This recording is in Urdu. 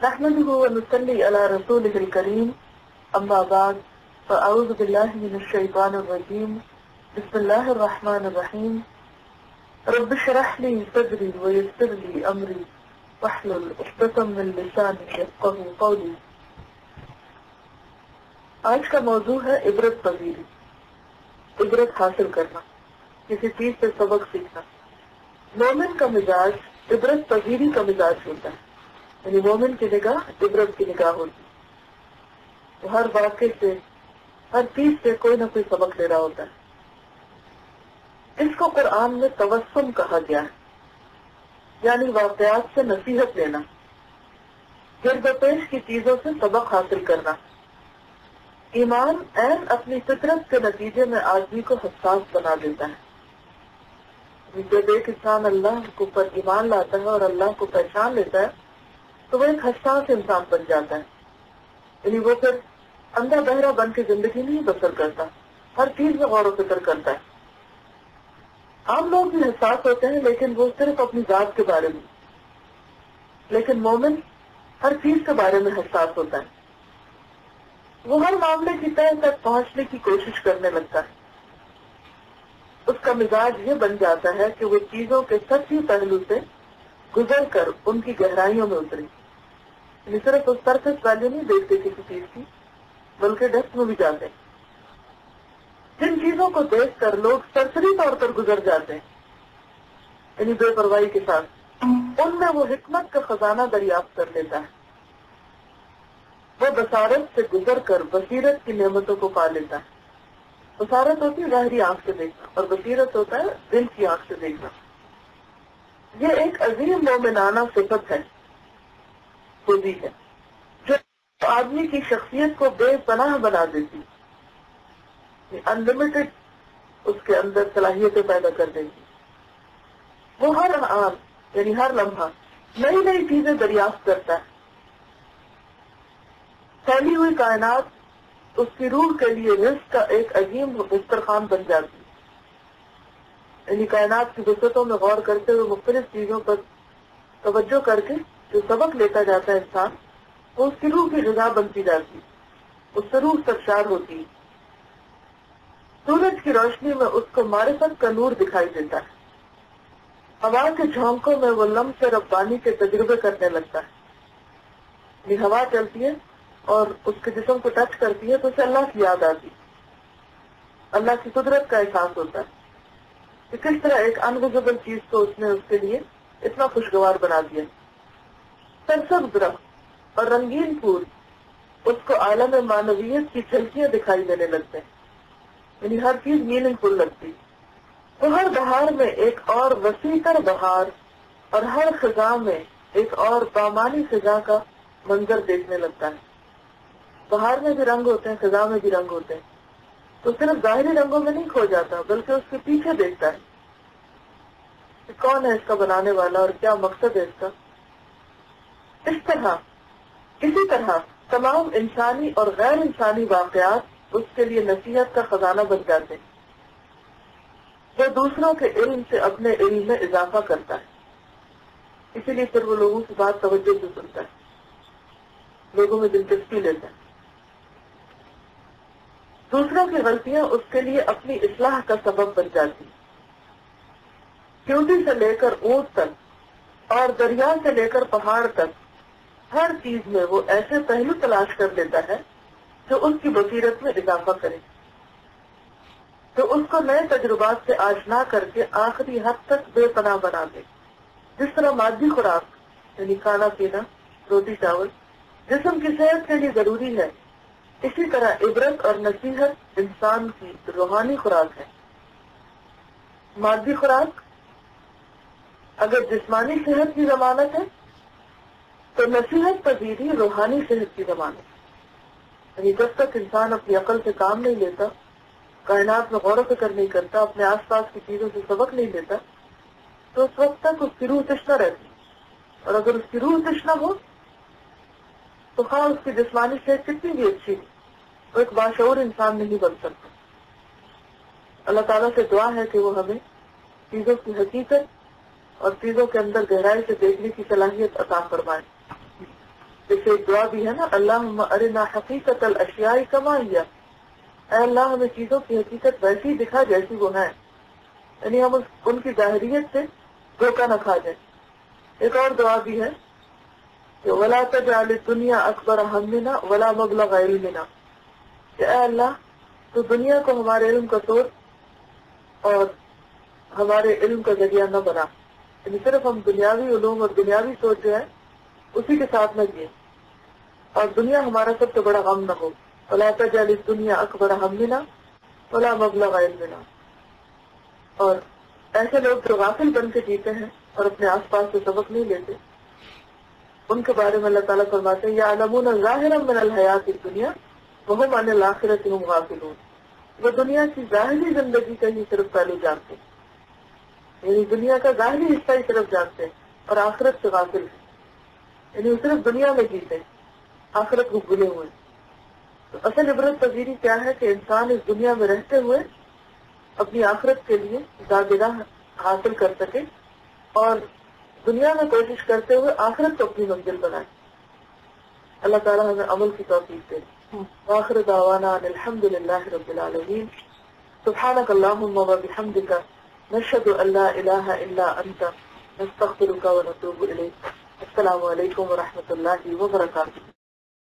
نحمده ونصلي على رسوله الكريم أما بعد فأعوذ بالله من الشيطان الرجيم بسم الله الرحمن الرحيم رب اشرح لي صدري ويسر لي أمري واحلل عقدة من لساني يفقهوا قولي۔ آج کا موضوع ہے عبرت پذیری، عبرت حاصل کرنا، کسی چیز سے سبق سیکھنا۔ مومن کا مزاج عبرت پذیری کا مزاج ہوتا ہے، یعنی مومن کی نگاہ عبرت کی نگاہ ہوتی ہے، وہ ہر واقعے سے ہر چیز سے کوئی نہ کوئی سبق لے رہا ہوتا ہے۔ اس کو قرآن میں تبسم کہا گیا ہے، یعنی واقعات سے نصیحت لینا، گرد و پیش کی چیزوں سے سبق حاصل کرنا۔ ایمان عین اپنی فطرت کے نتیجے میں آدمی کو حساس بنا دیتا ہے۔ جب ایک انسان اللہ کو پر ایمان لاتا ہے اور اللہ کو پہچان لیتا ہے تو وہ ایک حساس انسان بن جاتا ہے، یعنی وہ پھر اندھا بہرا بن کے زندگی نہیں بسر کرتا، ہر چیز میں غور و فکر کرتا ہے۔ عام لوگ بھی حساس ہوتے ہیں لیکن وہ صرف اپنی ذات کے بارے میں، لیکن مومن ہر چیز کے بارے میں حساس ہوتا ہے، وہ ہر معاملے کی تہہ تک پہنچنے کی کوشش کرنے لگتا ہے۔ اس کا مزاج یہ بن جاتا ہے کہ وہ چیزوں کے سچی پہلو سے گزر کر ان کی گہرائیوں میں اترے، یعنی صرف اس سرفیس ویلیو نہیں دیکھتے کسی چیز کی، بلکہ ڈیپتھ میں بھی جاتے ہیں۔ جن چیزوں کو دیکھ کر لوگ سرسری طور پر گزر جاتے ہیں، یعنی بے پرواہی کے ساتھ، ان میں وہ حکمت کا خزانہ دریافت کر لیتا ہے۔ وہ بصارت سے گزر کر بصیرت کی نعمتوں کو پا لیتا ہے۔ بصارت ہوتی ہے ظاہری آنکھ سے دیکھنا، اور بصیرت ہوتا ہے دل کی آنکھ سے دیکھنا۔ یہ ایک عظیم مومنانہ صفت ہے، خوبی ہے، جو آدمی کی شخصیت کو بے پناہ بنا دیتی، انلمیٹڈ اس کے اندر صلاحیتیں پیدا کر دیتی۔ وہ ہر آن یعنی ہر لمحہ نئی نئی چیزیں دریافت کرتا ہے۔ پھیلی ہوئی کائنات اس کی روح کے لیے رزق کا ایک عظیم دسترخوان بن جاتی ہے، یعنی کائنات کی وسعتوں میں غور کرتے ہوئے مختلف چیزوں پر توجہ کر کے جو سبق لیتا جاتا ہے انسان، وہ اس کی روح کی غذا بنتی جاتی ہے، اس سے روح سرشار ہوتی ہے۔ سورج کی روشنی میں اس کو معرفت کا نور دکھائی دیتا ہے، ہوا کے جھونکوں میں وہ لمس ربانی کے تجربے کرنے لگتا ہے، یہ ہوا چلتی ہے اور اس کے جسم کو ٹچ کرتی ہے تو اسے اللہ کی یاد آتی، اللہ کی قدرت کا احساس ہوتا ہے کہ کس طرح ایک انویزیبل چیز کو اس نے اس کے لیے اتنا خوشگوار بنا دیا۔ سرسبز درخت اور رنگین پھول اس کو عالم معنویت کی جھلکیاں دکھائی دینے لگتے ہیں، یعنی ہر چیز میننگ فل لگتی۔ تو ہر بہار میں ایک اور وسیع تر بہار اور ہر خزاں میں ایک اور بامانی خزاں کا منظر دیکھنے لگتا ہے۔ بہار میں بھی رنگ ہوتے ہیں، خزاں میں بھی رنگ ہوتے ہیں، تو صرف ظاہری رنگوں میں نہیں کھو جاتا بلکہ اس کے پیچھے دیکھتا ہے کہ کون ہے اس کا بنانے والا اور کیا مقصد ہے اس کا۔ اسی طرح تمام انسانی اور غیر انسانی واقعات اس کے لیے نصیحت کا خزانہ بن جاتے ہیں، جو دوسروں کے علم سے اپنے علم میں اضافہ کرتا ہے۔ اسی لیے پھر وہ لوگوں کی بات توجہ سے سنتا ہے، لوگوں میں دلچسپی لیتا ہے۔ دوسروں کی غلطیاں اس کے لیے اپنی اصلاح کا سبب بن جاتی، چیونٹی سے لے کر اونٹ تک اور دریا سے لے کر پہاڑ تک ہر چیز میں وہ ایسے پہلو تلاش کر لیتا ہے جو اس کی بصیرت میں اضافہ کرے، تو اس کو نئے تجربات سے آشنا کر کے آخری حد تک بے پناہ بنا دے۔ جس طرح مادی خوراک یعنی کھانا پینا، روٹی چاول جسم کی صحت کے لیے ضروری ہے، اسی طرح عبرت اور نصیحت انسان کی روحانی خوراک ہے۔ مادی خوراک اگر جسمانی صحت کی ضمانت ہے تو نصیحت پذیری روحانی صحت کی ضمانت ہے، یعنی جب تک انسان اپنی عقل سے کام نہیں لیتا، کائنات میں غور و فکر نہیں کرتا، اپنے آس پاس کی چیزوں سے سبق نہیں لیتا، تو اس وقت تک اس کی روح تشنہ رہتی، اور اگر اس کی روح تشنہ ہو تو خواہ اس کی جسمانی صحت کتنی بھی اچھی وہ ایک باشعور انسان نہیں بن سکتا۔ اللہ تعالیٰ سے دعا ہے کہ وہ ہمیں چیزوں کی حقیقت اور چیزوں کے اندر گہرائی سے دیکھنے کی صلاحیت عطا فرمائے۔ جیسے ایک دعا بھی ہے نا، اللہم ارنا حقیقت الاشیاء کما ہی، اے اللہ ہمیں چیزوں کی حقیقت ویسی دکھا جیسی وہ ہے، یعنی ہم ان کی ظاہریت سے دھوکہ نہ کھا جائیں۔ ایک اور دعا بھی ہے کہ ولا تجعل الدنیا اکبر ہمنا ولا مبلغ علمنا، کہ اے اللہ تو دنیا کو ہمارے علم کا سوچ اور ہمارے علم کا ذریعہ نہ بنا، یعنی صرف ہم دنیاوی علوم اور دنیاوی سوچ جو ہے اسی کے ساتھ نہ جئیں، اور دنیا ہمارا سب سے بڑا غم نہ ہو۔ ولا تجعل الدنیا اکبر ہمنا ولا مبلغ علمنا۔ اور ایسے لوگ جو غافل بن کے جیتے ہیں اور اپنے آس پاس سے سبق نہیں لیتے، ان کے بارے میں اللہ تعالیٰ فرماتے ہیں یعلمون ظاہرا من الحیات الدنیا وہم عن الآخرۃ هم غافلون، وہ دنیا کی ظاہری زندگی کا ہی صرف پہلو جانتے ہیں، یعنی دنیا کا ظاہری حصہ ہی صرف جانتے ہیں اور آخرت سے غافل ہیں، یعنی وہ صرف دنیا میں جیتے ہیں، آخرت کو بھولے ہوئے۔ تو اصل عبرت پذیری کیا ہے کہ انسان اس دنیا میں رہتے ہوئے اپنی آخرت کے لیے زادگاہ حاصل کر سکے اور دنیا میں کوشش کرتے ہوئے آخرت کو اپنی منزل بنائے۔ اللہ تعالیٰ ہمیں عمل کی توفیق دے۔ وآخر دعوانا ان الحمد للہ رب العالمین۔ سبحانک اللہم وبحمدک نشہد ان لا الہ الا انت نستغفرک ونتوب الیک۔ السلام علیکم ورحمۃ اللہ وبرکاتہ۔